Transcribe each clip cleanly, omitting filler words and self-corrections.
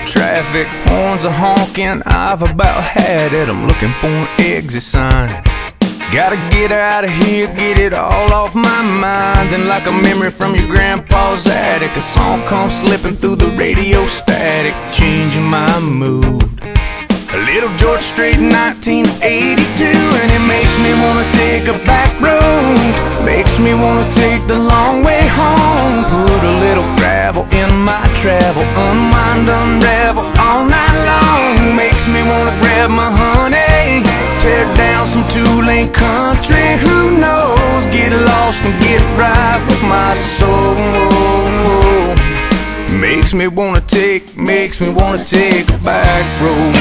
traffic, horns are honking, I've about had it. I'm looking for an exit sign. Gotta get out of here, get it all off my mind. Then like a memory from your grandpa's attic, a song comes slipping through the radio static, changing my mood. A little George Strait, 1982, and it makes me wanna take a back road. Makes me wanna take the long way home. Put a little gravel in my travel, unwind, unravel all night long. Makes me wanna grab my honey, tear down some two-lane country. Who knows, get lost and get right with my soul. Makes me wanna take a back road.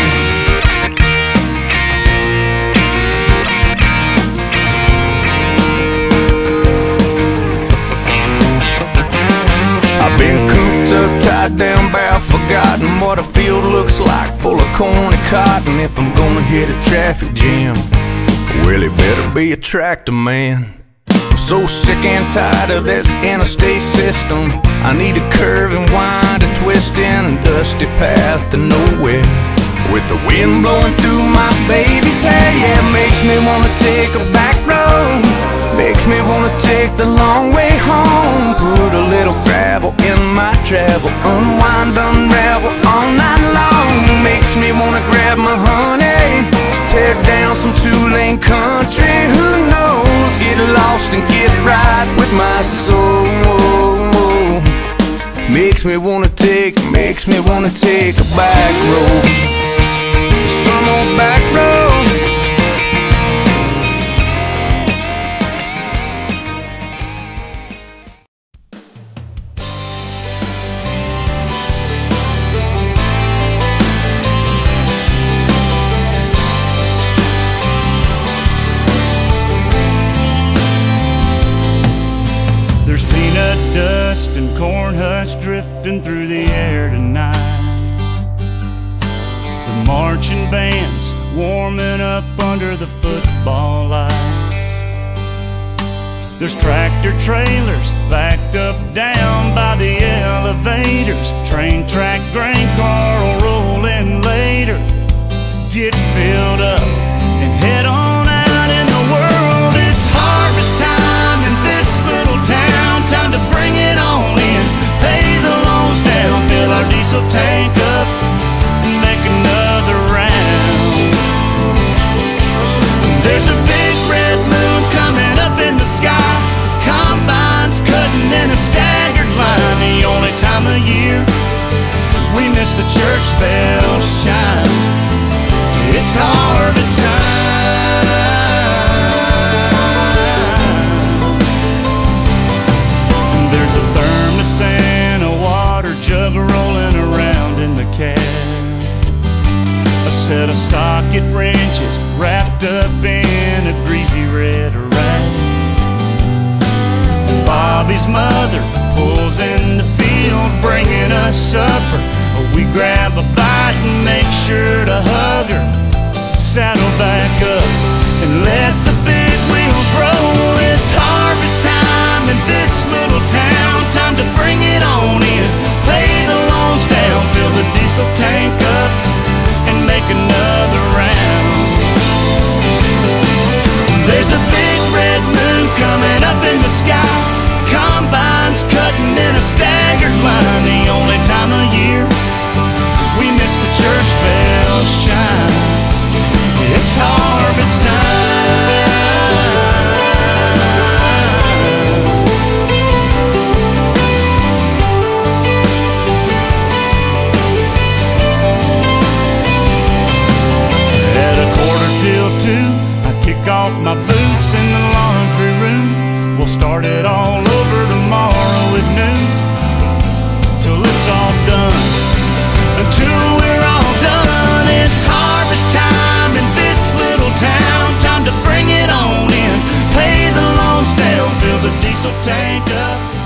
I've been cooped up, tied down, bound, forgotten what a field looks like, full of corn and cotton. If I'm gonna hit a traffic jam, well, it better be a tractor man. I'm so sick and tired of this interstate system. I need a curve and wind, a twist in a dusty path to nowhere, with the wind blowing through my baby's hair. Yeah, it makes me wanna take a back road. Makes me wanna take the long way home. Put a little gravel in my travel, unwind, unravel all night long. Makes me wanna grab my honey, tear down some two-lane country. Who knows, get lost and get right with my soul. Makes me wanna take a back road. Some old back road. Dust and corn husk drifting through the air tonight. The marching bands warming up under the football lights. There's tractor trailers backed up down by the elevators. Train track, grain car will roll in later. Get filled up and head on out in the world. It's harvest time in this little town. Time to bring it on in, pay the loans down, fill our diesel tank up, and make another round. There's a big red moon coming up in the sky. Combines cutting in a staggered line. The only time of year we miss the church bells chime. It's harvest time. There's a thermos and a water jug rolling around in the cab. A set of socket wrenches wrapped up in a greasy red rag. Bobby's mother pulls in the field, bringing us supper. We grab a bite and make sure to hug her. Saddle back up and let the big wheels roll. It's harvest time in this little town. Time to bring it on in, pay the loans down, fill the diesel tank up, and make another round. There's a big red moon coming up in the sky. Combines cutting in a staggered line. The only time of year we miss the church bells chime. It's harvest time. At 1:45, I kick off my boots in the laundry room. We'll start it all over tomorrow at noon, till it's all done. Until we're all done, it's harvest time in this little town. Time to bring it on in, pay the loans down, fill the diesel tank up.